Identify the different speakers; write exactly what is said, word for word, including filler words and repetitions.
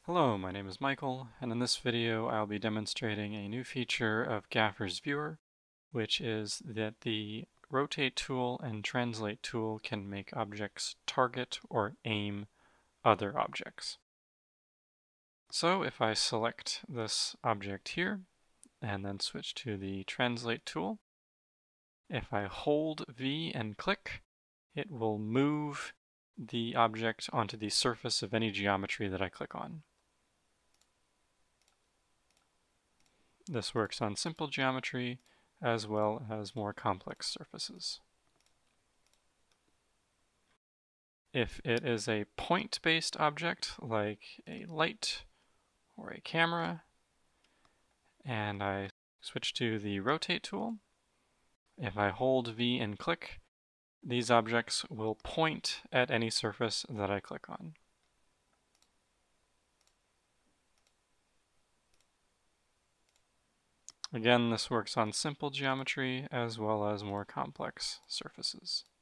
Speaker 1: Hello, my name is Michael, and in this video I'll be demonstrating a new feature of Gaffer's Viewer, which is that the Rotate tool and Translate tool can make objects target or aim other objects. So if I select this object here, and then switch to the Translate tool, if I hold V and click, it will move the object onto the surface of any geometry that I click on. This works on simple geometry as well as more complex surfaces. If it is a point-based object like a light or a camera, and I switch to the Rotate tool, if I hold V and click, these objects will point at any surface that I click on. Again, this works on simple geometry as well as more complex surfaces.